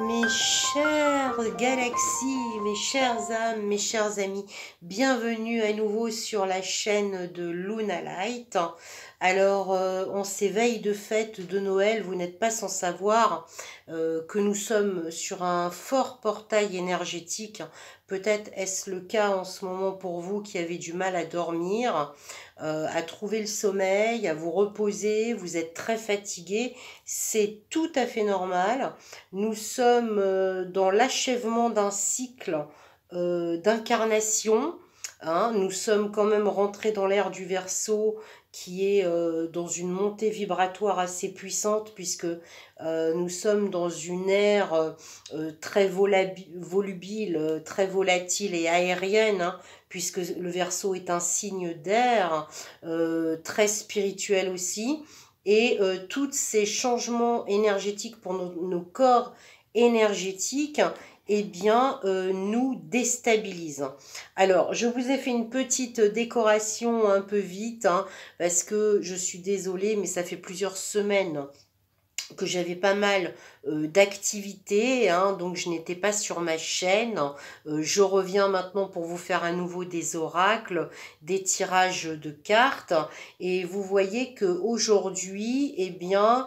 Mes chères galaxies, mes chères âmes, mes chers amis, bienvenue à nouveau sur la chaîne de Luna Light. Alors, en ces veilles de fête de Noël, vous n'êtes pas sans savoir que nous sommes sur un fort portail énergétique. Peut-être est-ce le cas en ce moment pour vous qui avez du mal à dormir, à trouver le sommeil, à vous reposer, vous êtes très fatigué. C'est tout à fait normal. Nous sommes dans l'achèvement d'un cycle d'incarnation. Hein. Nous sommes quand même rentrés dans l'ère du Verseau qui est dans une montée vibratoire assez puissante puisque nous sommes dans une ère très volubile, très volatile et aérienne, hein, puisque le Verseau est un signe d'air, très spirituel aussi. Et tous ces changements énergétiques pour nos corps énergétiques, eh bien, nous déstabilisent. Alors, je vous ai fait une petite décoration un peu vite, hein, parce que je suis désolée, mais ça fait plusieurs semaines que j'avais pas mal d'activités, hein, donc je n'étais pas sur ma chaîne. Je reviens maintenant pour vous faire à nouveau des oracles, des tirages de cartes, et vous voyez que aujourd'hui, eh bien,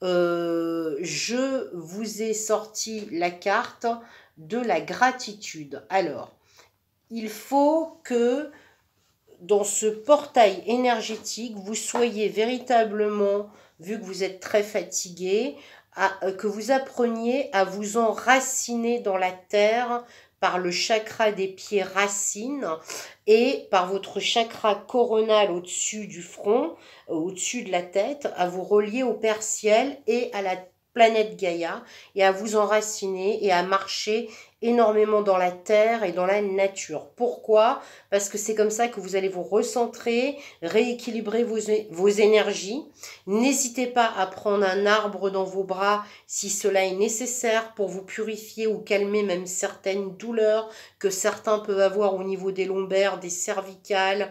je vous ai sorti la carte de la gratitude. Alors, il faut que dans ce portail énergétique, vous soyez véritablement, vu que vous êtes très fatigué, que vous appreniez à vous enraciner dans la terre par le chakra des pieds racines et par votre chakra coronal au-dessus du front, au-dessus de la tête, à vous relier au Père Ciel et à la planète Gaïa et à vous enraciner et à marcher énormément dans la terre et dans la nature. Pourquoi ? Parce que c'est comme ça que vous allez vous recentrer, rééquilibrer vos énergies. N'hésitez pas à prendre un arbre dans vos bras si cela est nécessaire pour vous purifier ou calmer même certaines douleurs que certains peuvent avoir au niveau des lombaires, des cervicales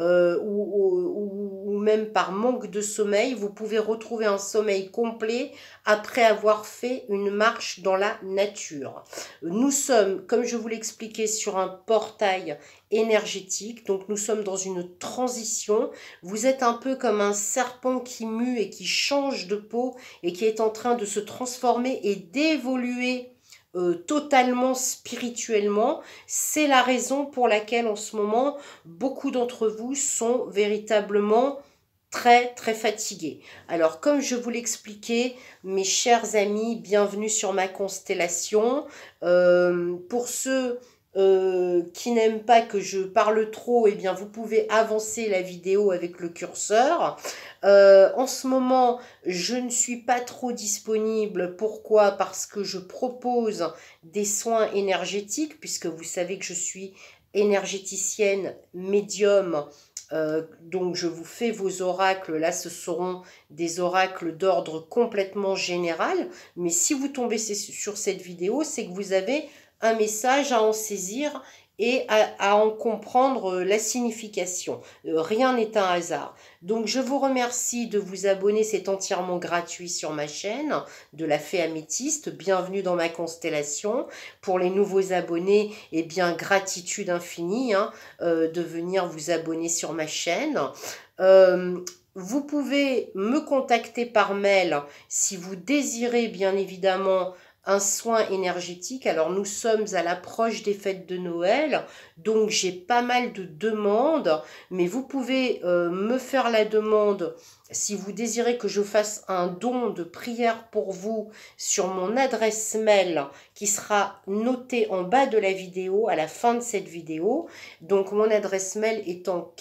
ou même par manque de sommeil. Vous pouvez retrouver un sommeil complet après avoir fait une marche dans la nature. Nous sommes, comme je vous l'expliquais, sur un portail énergétique, donc nous sommes dans une transition. Vous êtes un peu comme un serpent qui mue et qui change de peau et qui est en train de se transformer et d'évoluer totalement spirituellement. C'est la raison pour laquelle en ce moment beaucoup d'entre vous sont véritablement très fatigués. Alors comme je vous l'expliquais, mes chers amis, bienvenue sur ma constellation. Pour ceux qui n'aiment pas que je parle trop, eh bien vous pouvez avancer la vidéo avec le curseur. En ce moment, je ne suis pas trop disponible. Pourquoi ? Parce que je propose des soins énergétiques, puisque vous savez que je suis énergéticienne médium. Donc je vous fais vos oracles. Là, ce seront des oracles d'ordre complètement général. Mais si vous tombez sur cette vidéo, c'est que vous avez un message à en saisir et à en comprendre la signification. Rien n'est un hasard. Donc je vous remercie de vous abonner, c'est entièrement gratuit sur ma chaîne de la Fée Améthyste. Bienvenue dans ma constellation. Pour les nouveaux abonnés, eh bien gratitude infinie hein, de venir vous abonner sur ma chaîne. Vous pouvez me contacter par mail si vous désirez bien évidemment un soin énergétique. Alors nous sommes à l'approche des fêtes de Noël, donc j'ai pas mal de demandes, mais vous pouvez me faire la demande si vous désirez que je fasse un don de prière pour vous sur mon adresse mail qui sera notée en bas de la vidéo, à la fin de cette vidéo. Donc mon adresse mail étant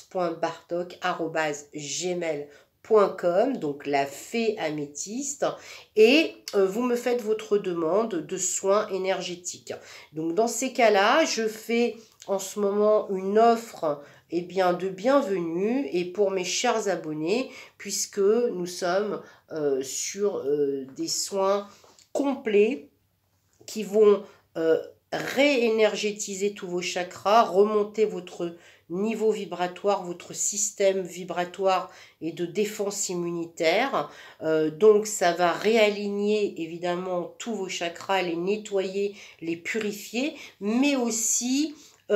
katz.bartok@gmail.com, donc la Fée Améthyste, et vous me faites votre demande de soins énergétiques. Donc dans ces cas-là, je fais en ce moment une offre eh bien, de bienvenue et pour mes chers abonnés, puisque nous sommes sur des soins complets qui vont réénergétiser tous vos chakras, remonter votre niveau vibratoire, votre système vibratoire et de défense immunitaire. Donc ça va réaligner évidemment tous vos chakras, les nettoyer, les purifier, mais aussi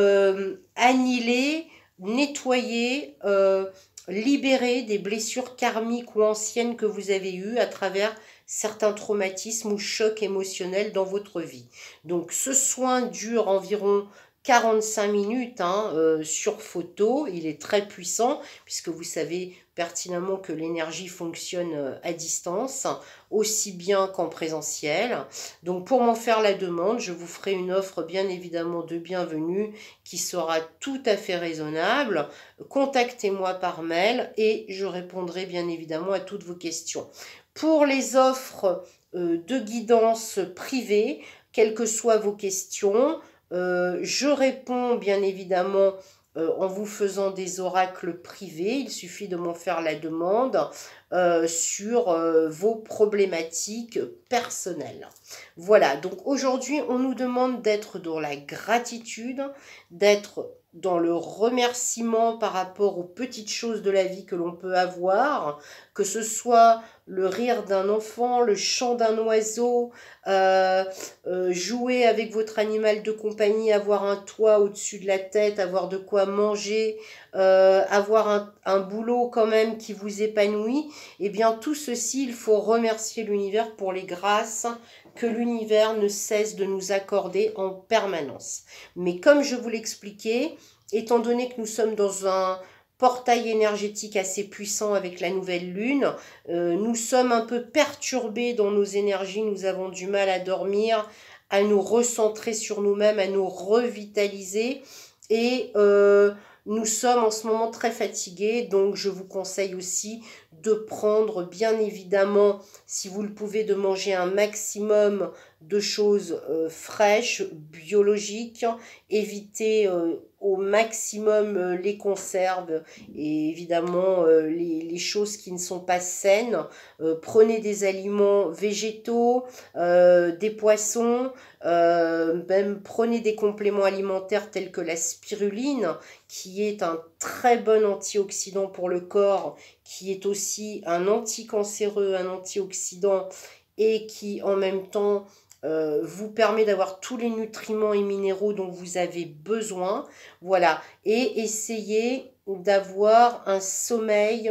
annihiler, nettoyer, libérer des blessures karmiques ou anciennes que vous avez eues à travers certains traumatismes ou chocs émotionnels dans votre vie. Donc ce soin dure environ 45 minutes sur photo. Il est très puissant puisque vous savez pertinemment que l'énergie fonctionne à distance, aussi bien qu'en présentiel. Donc pour m'en faire la demande, je vous ferai une offre bien évidemment de bienvenue qui sera tout à fait raisonnable. Contactez-moi par mail et je répondrai bien évidemment à toutes vos questions. Pour les offres de guidance privée, quelles que soient vos questions, je réponds bien évidemment en vous faisant des oracles privés. Il suffit de m'en faire la demande sur vos problématiques personnelles. Voilà, donc aujourd'hui, on nous demande d'être dans la gratitude, d'être dans le remerciement par rapport aux petites choses de la vie que l'on peut avoir, que ce soit le rire d'un enfant, le chant d'un oiseau, jouer avec votre animal de compagnie, avoir un toit au-dessus de la tête, avoir de quoi manger, avoir un boulot quand même qui vous épanouit, eh bien tout ceci, il faut remercier l'univers pour les grâces que l'univers ne cesse de nous accorder en permanence. Mais comme je vous l'expliquais, étant donné que nous sommes dans un portail énergétique assez puissant avec la nouvelle lune, nous sommes un peu perturbés dans nos énergies, nous avons du mal à dormir, à nous recentrer sur nous-mêmes, à nous revitaliser et nous sommes en ce moment très fatigués, donc je vous conseille aussi de prendre bien évidemment, si vous le pouvez, de manger un maximum de choses fraîches, biologiques, éviter au maximum les conserves et évidemment les choses qui ne sont pas saines. Prenez des aliments végétaux, des poissons, même prenez des compléments alimentaires tels que la spiruline, qui est un très bon antioxydant pour le corps, qui est aussi un anticancéreux, un antioxydant et qui en même temps vous permet d'avoir tous les nutriments et minéraux dont vous avez besoin. Voilà, et essayez d'avoir un sommeil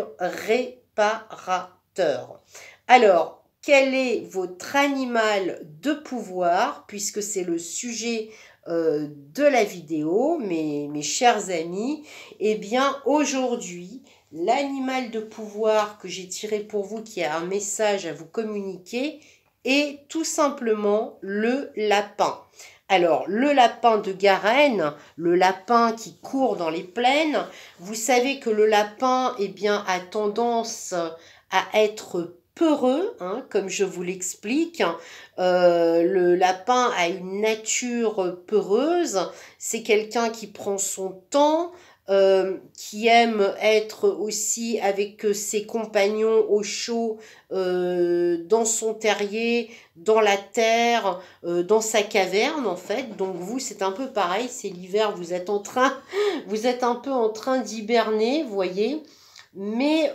réparateur. Alors, quel est votre animal de pouvoir, puisque c'est le sujet de la vidéo, mes chers amis? Eh bien, aujourd'hui, l'animal de pouvoir que j'ai tiré pour vous, qui a un message à vous communiquer, est tout simplement le lapin. Alors, le lapin de Garenne, le lapin qui court dans les plaines, vous savez que le lapin, eh bien, a tendance à être peureux, comme je vous l'explique. Le lapin a une nature peureuse, c'est quelqu'un qui prend son temps, qui aime être aussi avec ses compagnons au chaud, dans son terrier, dans la terre, dans sa caverne en fait. Donc vous, c'est un peu pareil, c'est l'hiver, vous êtes un peu en train d'hiberner, vous voyez. Mais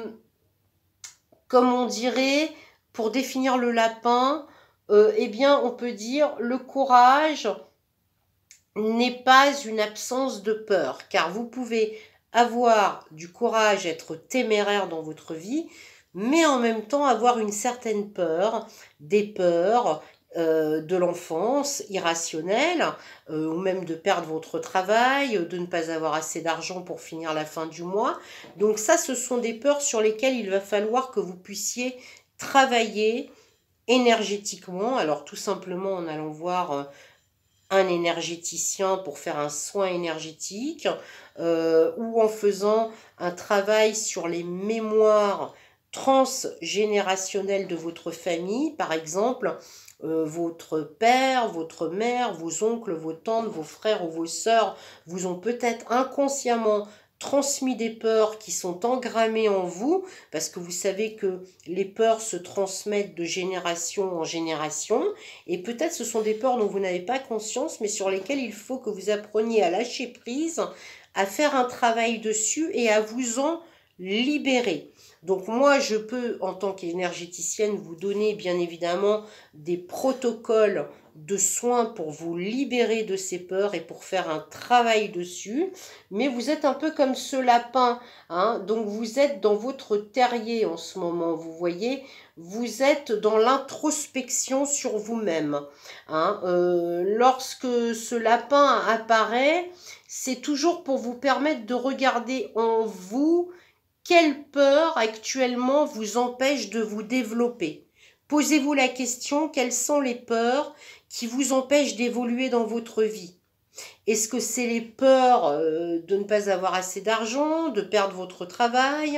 comme on dirait, pour définir le lapin, eh bien on peut dire le courage n'est pas une absence de peur, car vous pouvez avoir du courage, être téméraire dans votre vie, mais en même temps avoir une certaine peur, des peurs de l'enfance irrationnelle, ou même de perdre votre travail, de ne pas avoir assez d'argent pour finir la fin du mois. Donc ça, ce sont des peurs sur lesquelles il va falloir que vous puissiez travailler énergétiquement. Alors tout simplement en allant voir un énergéticien pour faire un soin énergétique, ou en faisant un travail sur les mémoires transgénérationnelles de votre famille, par exemple votre père, votre mère, vos oncles, vos tantes, vos frères ou vos sœurs vous ont peut-être inconsciemment transmis des peurs qui sont engrammées en vous, parce que vous savez que les peurs se transmettent de génération en génération, et peut-être ce sont des peurs dont vous n'avez pas conscience, mais sur lesquelles il faut que vous appreniez à lâcher prise, à faire un travail dessus et à vous en libérer. Donc moi, je peux, en tant qu'énergéticienne, vous donner bien évidemment des protocoles de soins pour vous libérer de ces peurs et pour faire un travail dessus. Mais vous êtes un peu comme ce lapin, hein, donc vous êtes dans votre terrier en ce moment, vous voyez, vous êtes dans l'introspection sur vous-même. Hein. Lorsque ce lapin apparaît, c'est toujours pour vous permettre de regarder en vous quelle peur actuellement vous empêche de vous développer. Posez-vous la question, quelles sont les peurs qui vous empêchent d'évoluer dans votre vie? Est-ce que c'est les peurs de ne pas avoir assez d'argent, de perdre votre travail,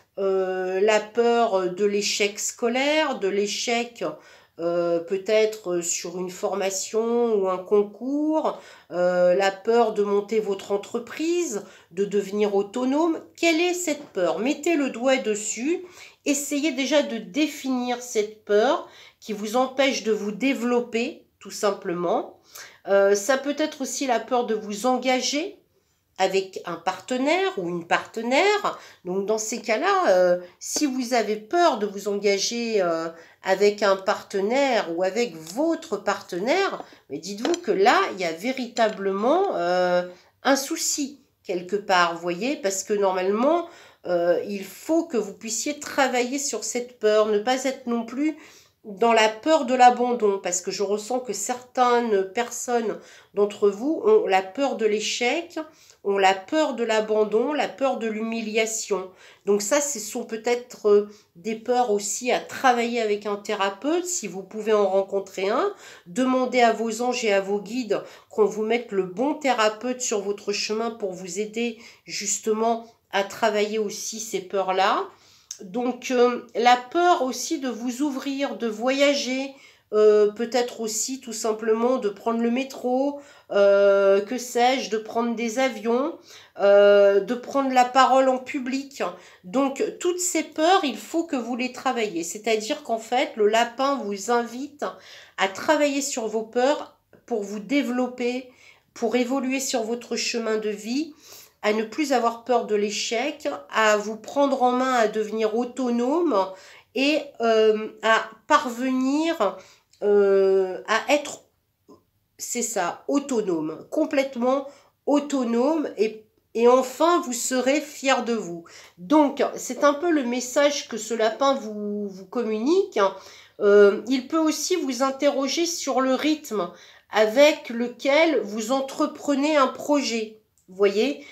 la peur de l'échec scolaire, de l'échec peut-être sur une formation ou un concours, la peur de monter votre entreprise, de devenir autonome? Quelle est cette peur? Mettez le doigt dessus, essayez déjà de définir cette peur qui vous empêche de vous développer, tout simplement. Ça peut être aussi la peur de vous engager avec un partenaire ou une partenaire. Donc dans ces cas-là, si vous avez peur de vous engager avec un partenaire ou avec votre partenaire, mais dites-vous que là, il y a véritablement un souci quelque part, vous voyez, parce que normalement, il faut que vous puissiez travailler sur cette peur, ne pas être non plus dans la peur de l'abandon, parce que je ressens que certaines personnes d'entre vous ont la peur de l'échec, ont la peur de l'abandon, la peur de l'humiliation. Donc ça, ce sont peut-être des peurs aussi à travailler avec un thérapeute, si vous pouvez en rencontrer un. Demandez à vos anges et à vos guides qu'on vous mette le bon thérapeute sur votre chemin pour vous aider justement à travailler aussi ces peurs-là. Donc la peur aussi de vous ouvrir, de voyager, peut-être aussi tout simplement de prendre le métro, que sais-je, de prendre des avions, de prendre la parole en public. Donc toutes ces peurs, il faut que vous les travaillez. C'est-à-dire qu'en fait, le lapin vous invite à travailler sur vos peurs pour vous développer, pour évoluer sur votre chemin de vie, à ne plus avoir peur de l'échec, à vous prendre en main, à devenir autonome et à parvenir à être, c'est ça, autonome, complètement autonome et enfin vous serez fier de vous. Donc c'est un peu le message que ce lapin vous communique. Il peut aussi vous interroger sur le rythme avec lequel vous entreprenez un projet. Vous voyez,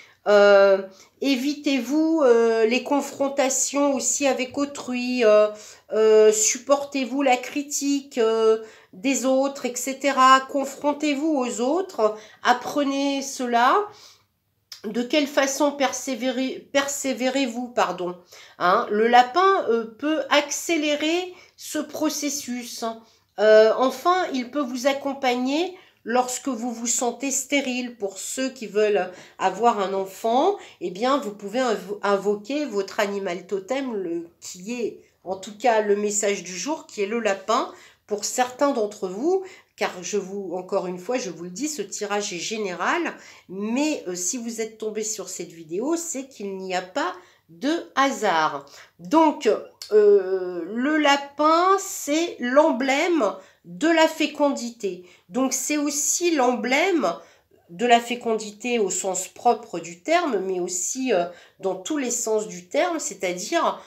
évitez-vous les confrontations aussi avec autrui, supportez-vous la critique des autres, etc. Confrontez-vous aux autres, apprenez cela. De quelle façon persévérez-vous, pardon, hein? Le lapin peut accélérer ce processus. Enfin, il peut vous accompagner lorsque vous vous sentez stérile. Pour ceux qui veulent avoir un enfant, eh bien, vous pouvez invoquer votre animal totem, qui est en tout cas le message du jour, qui est le lapin. Pour certains d'entre vous, car encore une fois, je vous le dis, ce tirage est général, mais si vous êtes tombé sur cette vidéo, c'est qu'il n'y a pas de hasard. Donc, le lapin, c'est l'emblème de la fécondité. Donc, c'est aussi l'emblème de la fécondité au sens propre du terme, mais aussi dans tous les sens du terme, c'est-à-dire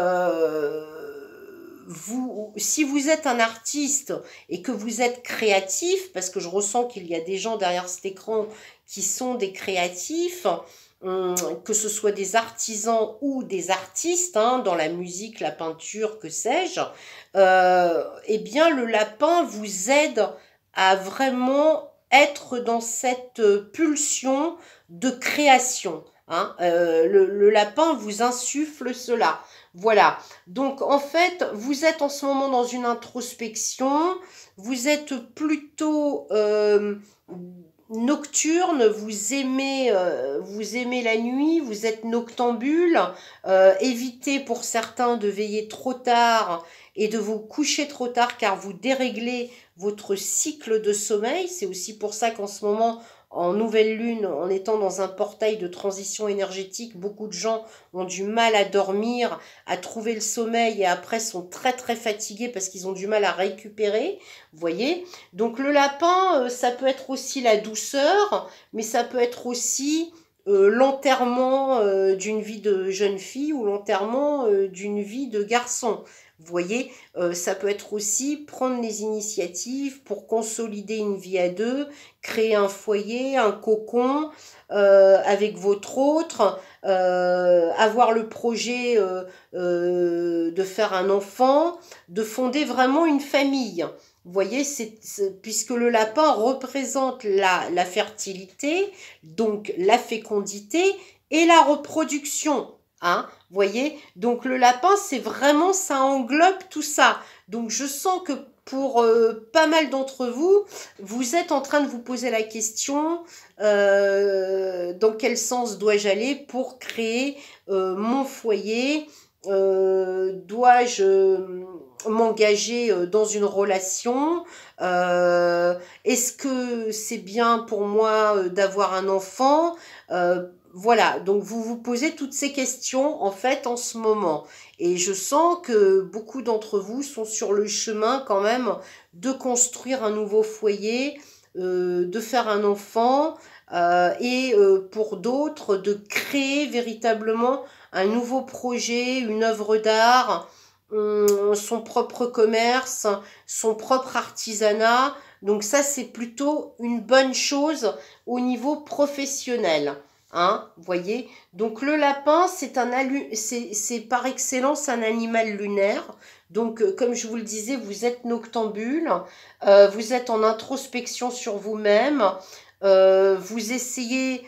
si vous êtes un artiste et que vous êtes créatif, parce que je ressens qu'il y a des gens derrière cet écran qui sont des créatifs, que ce soit des artisans ou des artistes, hein, dans la musique, la peinture, que sais-je, eh bien le lapin vous aide à vraiment être dans cette pulsion de création. Hein, le lapin vous insuffle cela. Voilà, donc en fait, vous êtes en ce moment dans une introspection, vous êtes plutôt nocturne, vous aimez la nuit, vous êtes noctambule, évitez pour certains de veiller trop tard et de vous coucher trop tard car vous déréglez votre cycle de sommeil. C'est aussi pour ça qu'en ce moment, en nouvelle lune, en étant dans un portail de transition énergétique, beaucoup de gens ont du mal à dormir, à trouver le sommeil et après sont très très fatigués parce qu'ils ont du mal à récupérer, vous voyez. Donc le lapin, ça peut être aussi la douceur, mais ça peut être aussi l'enterrement d'une vie de jeune fille ou l'enterrement d'une vie de garçon. Vous voyez, ça peut être aussi prendre les initiatives pour consolider une vie à deux, créer un foyer, un cocon avec votre autre, avoir le projet de faire un enfant, de fonder vraiment une famille. Vous voyez, puisque le lapin représente la fertilité, donc la fécondité et la reproduction. Hein, voyez, donc le lapin, c'est vraiment, ça englobe tout ça. Donc je sens que pour pas mal d'entre vous, vous êtes en train de vous poser la question dans quel sens dois-je aller pour créer mon foyer, dois-je m'engager dans une relation, est-ce que c'est bien pour moi d'avoir un enfant, voilà, donc vous vous posez toutes ces questions en fait en ce moment. Et je sens que beaucoup d'entre vous sont sur le chemin quand même de construire un nouveau foyer, de faire un enfant et pour d'autres de créer véritablement un nouveau projet, une œuvre d'art, son propre commerce, son propre artisanat. Donc ça c'est plutôt une bonne chose au niveau professionnel. Hein, voyez, donc le lapin, c'est par excellence un animal lunaire. Donc, comme je vous le disais, vous êtes noctambule, vous êtes en introspection sur vous-même, vous essayez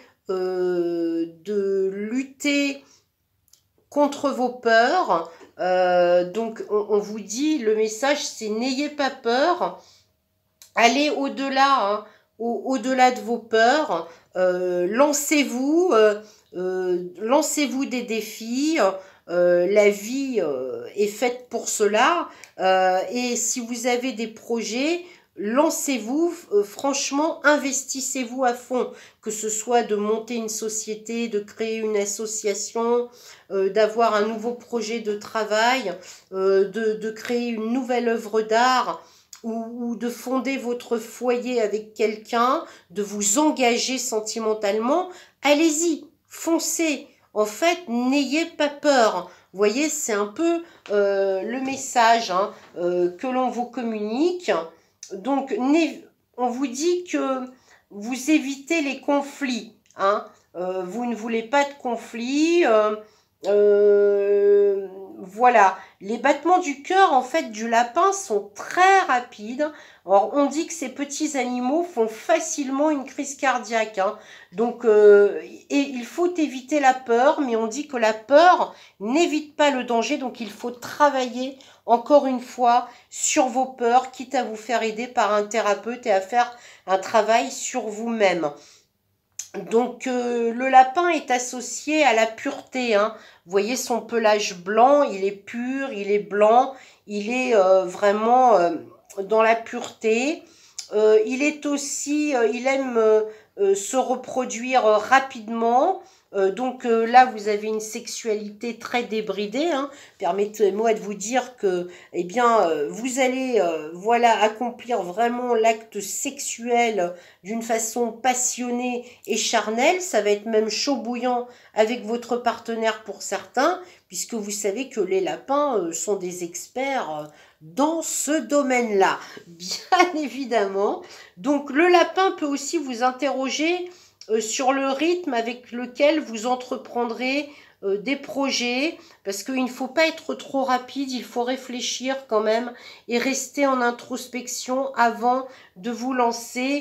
de lutter contre vos peurs. Donc, on vous dit, le message, c'est n'ayez pas peur, allez au-delà, hein, au-delà de vos peurs. Lancez-vous, lancez-vous des défis. La vie est faite pour cela. Et si vous avez des projets, lancez-vous. Franchement, investissez-vous à fond. Que ce soit de monter une société, de créer une association, d'avoir un nouveau projet de travail, de créer une nouvelle œuvre d'art, ou de fonder votre foyer avec quelqu'un, de vous engager sentimentalement, allez-y, foncez. En fait, n'ayez pas peur. Vous voyez, c'est un peu le message hein, que l'on vous communique. Donc, on vous dit que vous évitez les conflits. Hein. Vous ne voulez pas de conflits. Voilà, les battements du cœur en fait du lapin sont très rapides. Alors on dit que ces petits animaux font facilement une crise cardiaque. Hein. Donc et il faut éviter la peur, mais on dit que la peur n'évite pas le danger. Donc il faut travailler encore une fois sur vos peurs, quitte à vous faire aider par un thérapeute et à faire un travail sur vous-même. Donc le lapin est associé à la pureté. Hein. Vous voyez son pelage blanc, il est pur, il est blanc, il est vraiment dans la pureté. Il est aussi, il aime se reproduire rapidement. Donc là, vous avez une sexualité très débridée. Hein. Permettez-moi de vous dire que, eh bien, vous allez, voilà, accomplir vraiment l'acte sexuel d'une façon passionnée et charnelle. Ça va être même chaud bouillant avec votre partenaire pour certains, puisque vous savez que les lapins sont des experts dans ce domaine-là, bien évidemment. Donc le lapin peut aussi vous interroger sur le rythme avec lequel vous entreprendrez des projets, parce qu'il ne faut pas être trop rapide, il faut réfléchir quand même et rester en introspection avant de vous lancer,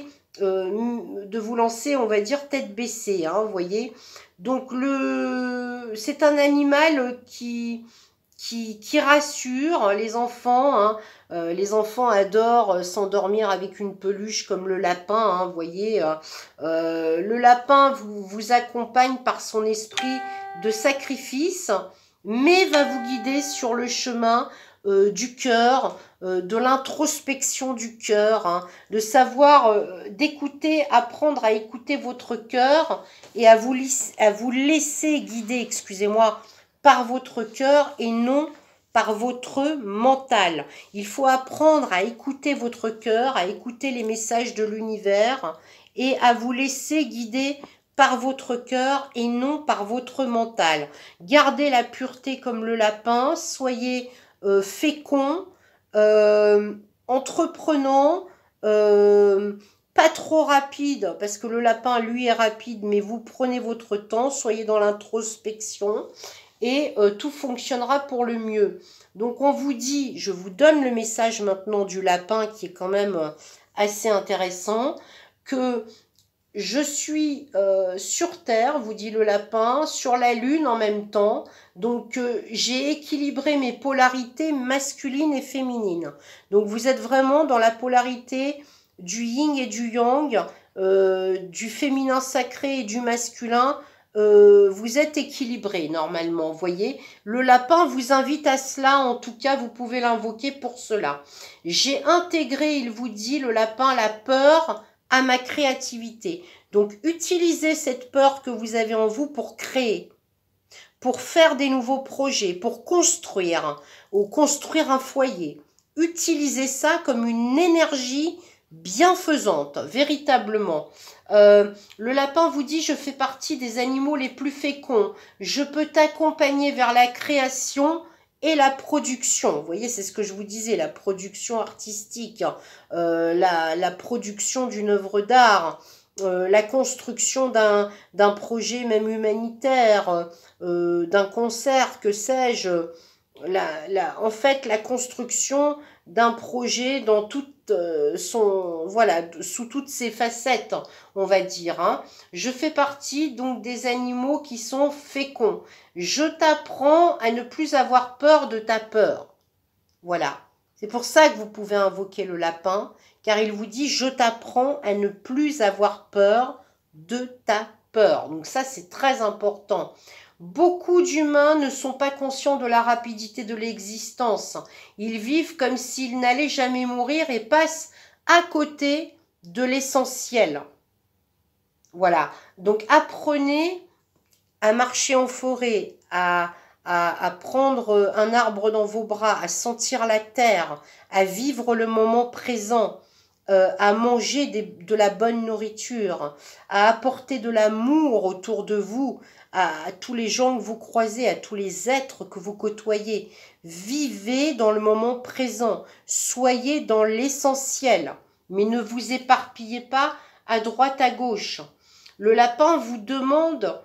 on va dire, tête baissée, hein, vous voyez. Donc c'est un animal qui rassure les enfants. Hein. Les enfants adorent s'endormir avec une peluche comme le lapin. Hein, vous voyez, le lapin vous accompagne par son esprit de sacrifice, mais va vous guider sur le chemin du cœur, de l'introspection du cœur, hein, de savoir, d'écouter, apprendre à écouter votre cœur et à vous laisser guider, excusez-moi, par votre cœur et non par votre mental. Il faut apprendre à écouter votre cœur, à écouter les messages de l'univers et à vous laisser guider par votre cœur et non par votre mental. Gardez la pureté comme le lapin, soyez fécond, entreprenant, pas trop rapide, parce que le lapin, lui, est rapide, mais vous prenez votre temps, soyez dans l'introspection, et tout fonctionnera pour le mieux. Donc on vous dit, je vous donne le message maintenant du lapin, qui est quand même assez intéressant, que je suis sur Terre, vous dit le lapin, sur la Lune en même temps. Donc, j'ai équilibré mes polarités masculines et féminines. Donc, vous êtes vraiment dans la polarité du yin et du yang, du féminin sacré et du masculin. Vous êtes équilibré normalement, vous voyez. Le lapin vous invite à cela, en tout cas, vous pouvez l'invoquer pour cela. J'ai intégré, il vous dit, le lapin, la peur à ma créativité. Donc, utilisez cette peur que vous avez en vous pour créer, pour faire des nouveaux projets, pour construire, ou construire un foyer. Utilisez ça comme une énergie bienfaisante, véritablement. Le lapin vous dit, je fais partie des animaux les plus féconds. Je peux t'accompagner vers la création et la production. Vous voyez, c'est ce que je vous disais, la production artistique, la production d'une œuvre d'art, la construction d'un projet même humanitaire, d'un concert, que sais-je, en fait, la construction d'un projet dans toute voilà, sous toutes ses facettes, on va dire. Hein. Je fais partie donc des animaux qui sont féconds. Je t'apprends à ne plus avoir peur de ta peur. Voilà. C'est pour ça que vous pouvez invoquer le lapin, car il vous dit, je t'apprends à ne plus avoir peur de ta peur. Donc ça, c'est très important. Beaucoup d'humains ne sont pas conscients de la rapidité de l'existence. Ils vivent comme s'ils n'allaient jamais mourir et passent à côté de l'essentiel. Voilà. Donc apprenez à marcher en forêt, à prendre un arbre dans vos bras, à sentir la terre, à vivre le moment présent, à manger de la bonne nourriture, à apporter de l'amour autour de vous, à tous les gens que vous croisez, à tous les êtres que vous côtoyez. Vivez dans le moment présent, soyez dans l'essentiel, mais ne vous éparpillez pas à droite, à gauche. Le lapin vous demande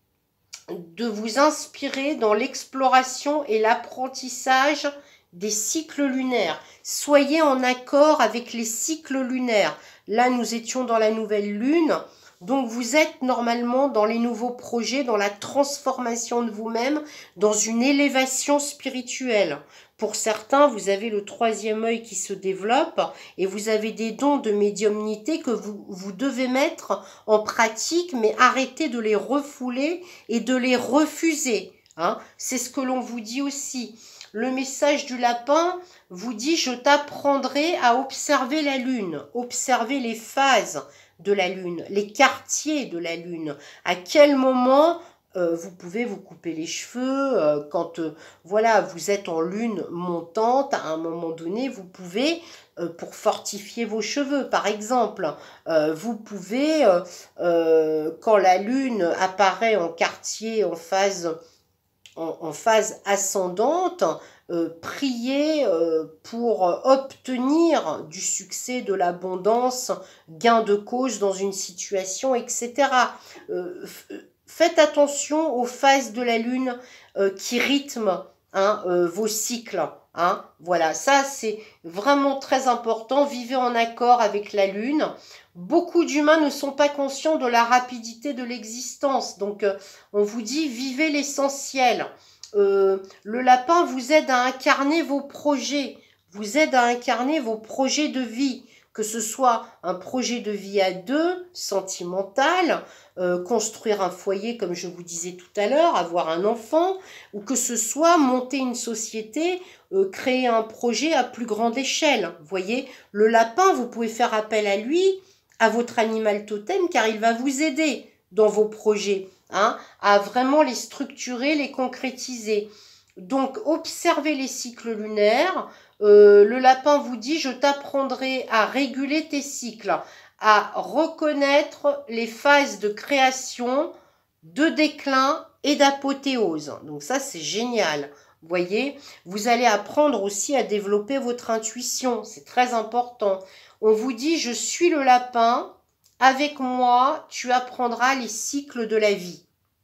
de vous inspirer dans l'exploration et l'apprentissage des cycles lunaires. Soyez en accord avec les cycles lunaires. Là, nous étions dans la nouvelle lune. Donc, vous êtes normalement dans les nouveaux projets, dans la transformation de vous-même, dans une élévation spirituelle. Pour certains, vous avez le troisième œil qui se développe et vous avez des dons de médiumnité que vous devez mettre en pratique, mais arrêtez de les refouler et de les refuser. Hein. C'est ce que l'on vous dit aussi. Le message du lapin vous dit, je t'apprendrai à observer la lune, observer les phases de la lune, les quartiers de la lune, à quel moment vous pouvez vous couper les cheveux, quand voilà, vous êtes en lune montante, à un moment donné, vous pouvez, pour fortifier vos cheveux par exemple, vous pouvez, quand la lune apparaît en quartier, en phase ascendante, prier pour obtenir du succès, de l'abondance, gain de cause dans une situation, etc. Faites attention aux phases de la lune qui rythment vos cycles. Hein. Voilà, ça c'est vraiment très important. Vivez en accord avec la lune. Beaucoup d'humains ne sont pas conscients de la rapidité de l'existence. Donc, on vous dit, vivez l'essentiel. Le lapin vous aide à incarner vos projets. Vous aide à incarner vos projets de vie. que ce soit un projet de vie à deux, sentimental, construire un foyer comme je vous disais tout à l'heure, avoir un enfant, ou que ce soit monter une société, créer un projet à plus grande échelle. Vous voyez, le lapin, vous pouvez faire appel à lui, à votre animal totem, car il va vous aider dans vos projets, hein, à vraiment les structurer, les concrétiser. Donc, observez les cycles lunaires. Le lapin vous dit, je t'apprendrai à réguler tes cycles, à reconnaître les phases de création, de déclin et d'apothéose. Donc ça, c'est génial. Vous voyez, vous allez apprendre aussi à développer votre intuition. C'est très important. On vous dit, je suis le lapin. Avec moi, tu apprendras les cycles de la vie.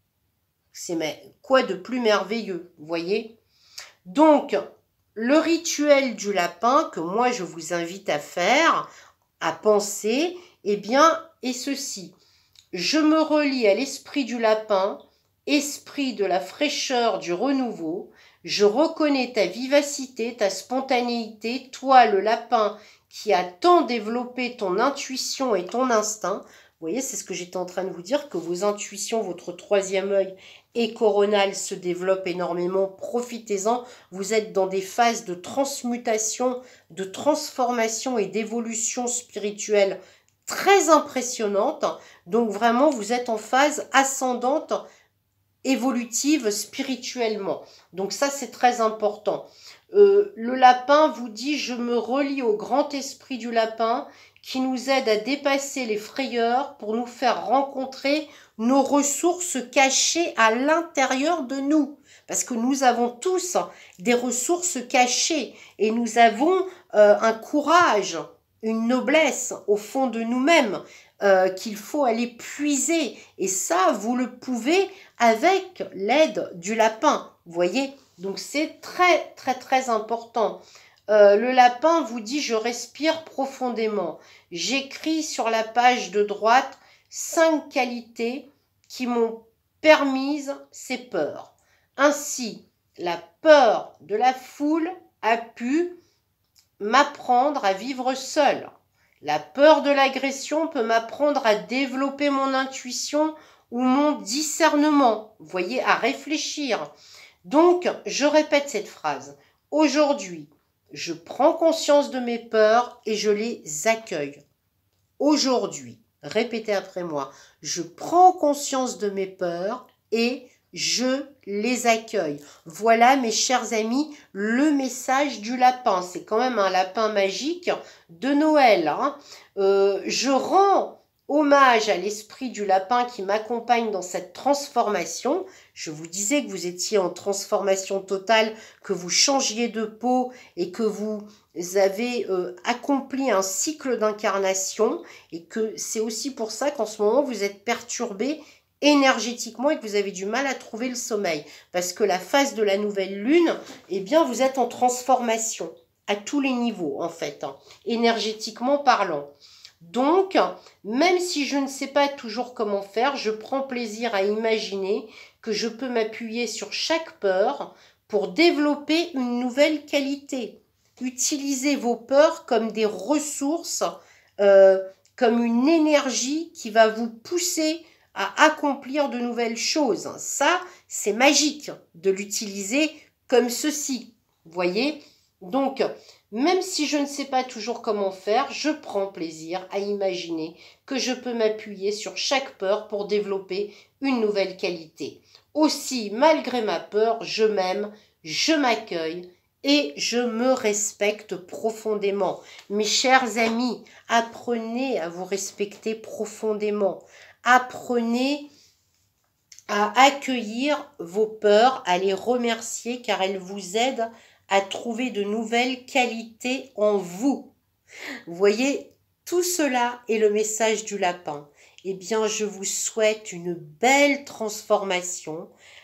C'est quoi de plus merveilleux, vous voyez? Donc, le rituel du lapin que moi je vous invite à faire, à penser, eh bien, est ceci. Je me relie à l'esprit du lapin, esprit de la fraîcheur, du renouveau. Je reconnais ta vivacité, ta spontanéité, toi le lapin qui a tant développé ton intuition et ton instinct. Vous voyez, c'est ce que j'étais en train de vous dire, que vos intuitions, votre troisième œil et coronal se développent énormément. Profitez-en. Vous êtes dans des phases de transmutation, de transformation et d'évolution spirituelle très impressionnantes. Donc vraiment, vous êtes en phase ascendante, évolutive spirituellement. Donc ça, c'est très important. Le lapin vous dit, je me relie au grand esprit du lapin qui nous aide à dépasser les frayeurs pour nous faire rencontrer nos ressources cachées à l'intérieur de nous. Parce que nous avons tous des ressources cachées et nous avons un courage, une noblesse au fond de nous-mêmes qu'il faut aller puiser. Et ça, vous le pouvez avec l'aide du lapin. Vous voyez? Donc c'est très très très important. Le lapin vous dit, je respire profondément. J'écris sur la page de droite 5 qualités qui m'ont permise ces peurs. Ainsi, la peur de la foule a pu m'apprendre à vivre seul. La peur de l'agression peut m'apprendre à développer mon intuition ou mon discernement. Vous voyez, à réfléchir. Donc, je répète cette phrase. Aujourd'hui, je prends conscience de mes peurs et je les accueille. Aujourd'hui, répétez après moi, je prends conscience de mes peurs et je les accueille. Voilà, mes chers amis, le message du lapin. C'est quand même un lapin magique de Noël, hein. Je rends hommage à l'esprit du lapin qui m'accompagne dans cette transformation. Je vous disais que vous étiez en transformation totale, que vous changiez de peau et que vous avez accompli un cycle d'incarnation et que c'est aussi pour ça qu'en ce moment vous êtes perturbé énergétiquement et que vous avez du mal à trouver le sommeil. Parce que la phase de la nouvelle lune, eh bien vous êtes en transformation à tous les niveaux en fait, hein, énergétiquement parlant. Donc, même si je ne sais pas toujours comment faire, je prends plaisir à imaginer que je peux m'appuyer sur chaque peur pour développer une nouvelle qualité. Utilisez vos peurs comme des ressources, comme une énergie qui va vous pousser à accomplir de nouvelles choses. Ça, c'est magique de l'utiliser comme ceci. Vous voyez? Donc, même si je ne sais pas toujours comment faire, je prends plaisir à imaginer que je peux m'appuyer sur chaque peur pour développer une nouvelle qualité. Aussi, malgré ma peur, je m'aime, je m'accueille et je me respecte profondément. Mes chers amis, apprenez à vous respecter profondément. Apprenez à accueillir vos peurs, à les remercier car elles vous aident à trouver de nouvelles qualités en vous. Vous voyez, tout cela est le message du lapin. Eh bien, je vous souhaite une belle transformation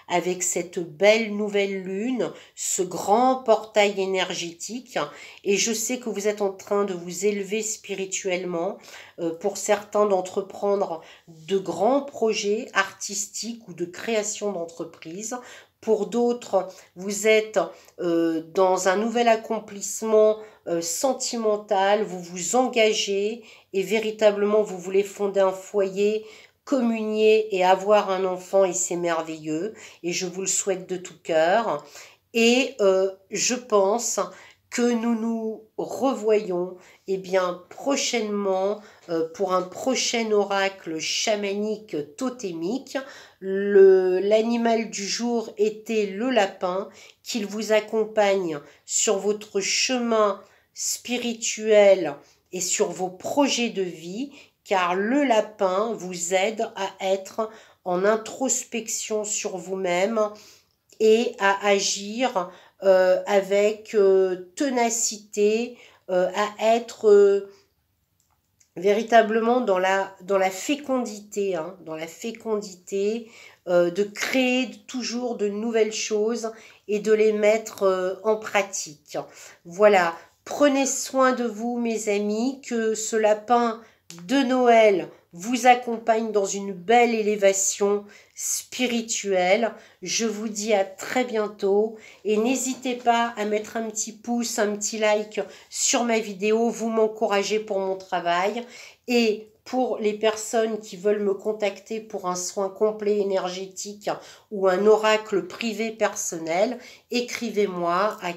avec cette belle nouvelle lune, ce grand portail énergétique. Et je sais que vous êtes en train de vous élever spirituellement, pour certains d'entreprendre de grands projets artistiques ou de création d'entreprise. Pour d'autres, vous êtes dans un nouvel accomplissement sentimental, vous vous engagez et véritablement vous voulez fonder un foyer, communier et avoir un enfant et c'est merveilleux et je vous le souhaite de tout cœur. Et je pense que nous nous revoyons bien prochainement pour un prochain oracle chamanique totémique. L'animal du jour était le lapin, qu'il vous accompagne sur votre chemin spirituel et sur vos projets de vie, car le lapin vous aide à être en introspection sur vous-même et à agir avec ténacité, à être véritablement dans la fécondité, dans la fécondité, de créer toujours de nouvelles choses et de les mettre en pratique. Voilà, prenez soin de vous mes amis, que ce lapin de Noël vous accompagne dans une belle élévation spirituelle. Je vous dis à très bientôt et n'hésitez pas à mettre un petit pouce, un petit like sur ma vidéo, vous m'encouragez pour mon travail. Et pour les personnes qui veulent me contacter pour un soin complet énergétique ou un oracle privé personnel, écrivez-moi à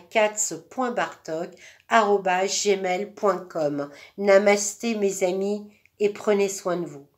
kats.bartok@gmail.com. Namasté mes amis et prenez soin de vous.